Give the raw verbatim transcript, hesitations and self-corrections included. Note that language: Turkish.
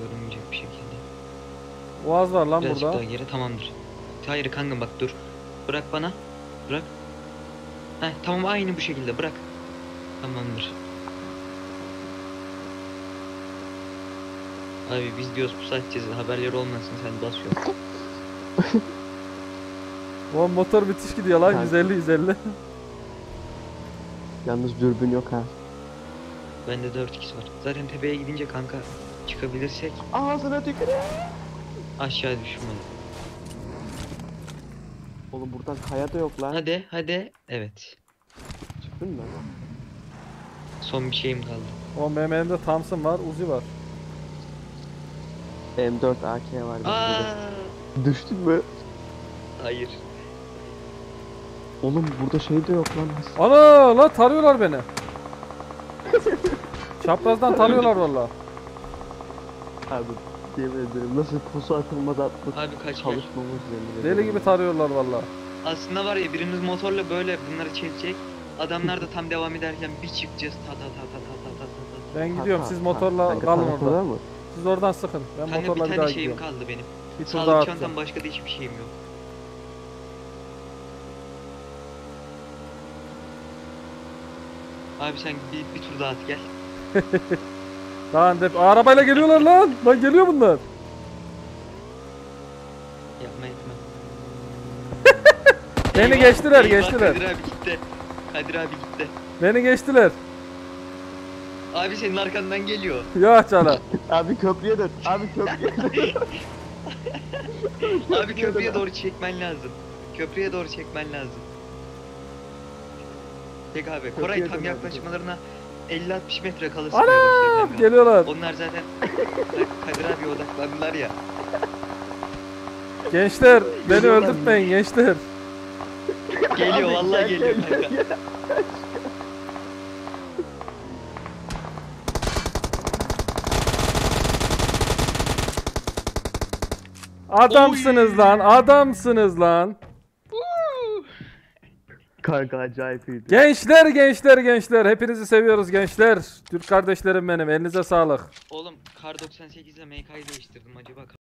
Görünmeyecek bir şekilde. Boğaz var lan Birazcık burada. daha geri, tamamdır. Hayır kanka bak dur. Bırak bana. Bırak. Heh, tamam aynı bu şekilde bırak. Tamamdır. Abi biz diyoruz bu satacağız, haberleri olmasın, sen basıyorsun. O motor müthiş gidiyor lan, Kanka. yüz elli yüz elli. Yalnız dürbün yok ha. Bende dört x var. Zaten tepeye gidince kanka çıkabilirsek Ağzına tükürüyor. aşağı düşme. Oğlum buradan kaya da yok lan. Hadi hadi. Evet. Çıktın mı? Son bir şeyim kaldı. O benim elimde Thompson var, Uzi var. M dört A K var bende Aa, de. Düştün mü? hayır. Oğlum burada şey de yok lan. Ana la tarıyorlar beni. Çaprazdan tarıyorlar valla. Abi yemin ederim nasıl pusu atılmaz atmak Abi kaç gel. çalışmamız yemin Deli ederim. gibi tarıyorlar valla. Aslında var ya, biriniz motorla böyle bunları çekecek. Adamlar da tam devam ederken bir çıkacağız, ta ta ta ta ta ta ta ta. Ben Ha, gidiyorum, ha, siz ha. motorla Kanka, kalın tarafı orada. var mı? Siz oradan sıkın. Ben Kanka bir motorla bir daha tane şeyim gidiyorum. kaldı benim. Bir tur daha Sağlık atacağım. çantam, başka da hiçbir şeyim yok. Abi sen bir, bir tur daha at gel. Lan de arabayla geliyorlar lan. Lan geliyor bunlar. Yapma etme. Beni Eyvah, geçtiler, eyvah, geçtiler. Kadir abi gitti. Kadir abi gitti. Beni geçtiler. Abi senin arkandan geliyor. Ya çala. Abi köprüye dön. Abi köprüye dön. Abi köprüye doğru çekmen lazım. Köprüye doğru çekmen lazım. Peki abi, Koray Köprüye tam dön abi, yaklaşmalarına elli altmış metre kalırsa Ana başlar. geliyorlar. Onlar zaten Kadir abi odaklandılar ya. Gençler beni Geliyorlar. öldürtmeyin gençler. Geliyor Abi, vallahi gel, geliyor gel, kanka. gel. Adamsınız Oy. lan, adamsınız lan. Kanka acayip iyiydi. Gençler gençler gençler, hepinizi seviyoruz gençler. Türk kardeşlerim benim, elinize sağlık. Oğlum kar doksan sekiz ile M K'yı değiştirdim, acaba